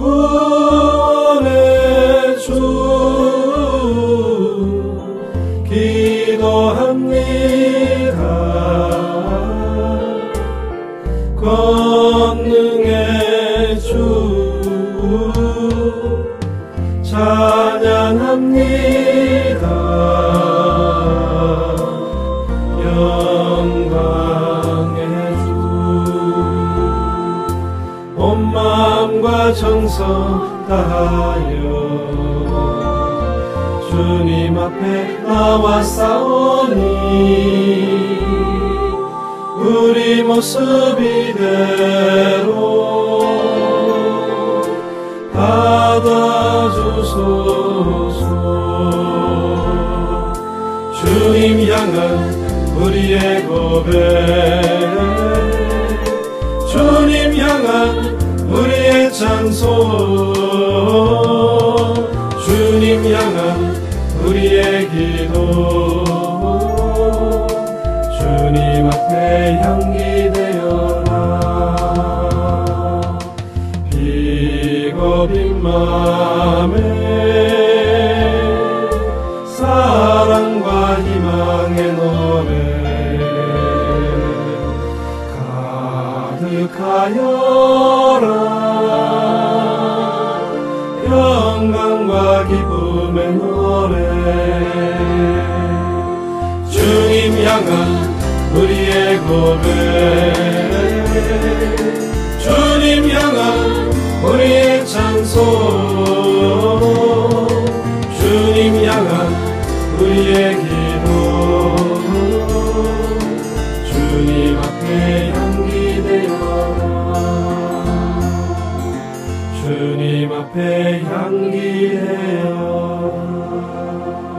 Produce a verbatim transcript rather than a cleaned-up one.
구원의 주 기도합니다. 권능의 주 찬양합니다. 영광의 주 온 마음과 정성 다하여 주님 앞에 나와 싸우니 우리 모습 이대로 받아주소서. 주님 향한 우리의 고백, 주님 향한 우리의 찬송, 주님 향한 우리의 기도, 주님 앞에 향기 되어라. 비겁인 맘에 사랑과 희망의 노래 가득하여라. 영광과 기쁨의 노래, 주님 향한 우리의 고백, 주님 향한 우리의 찬송, 주님 향한 우리의 기도, 주님 앞에 향기 되어라. 주님 앞에 향기 되어라.